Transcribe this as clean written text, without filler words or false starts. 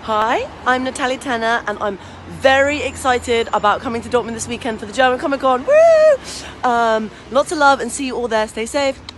Hi, I'm Natalia Tena and I'm very excited about coming to Dortmund this weekend for the German Comic Con. Woo! Lots of love and see you all there. Stay safe.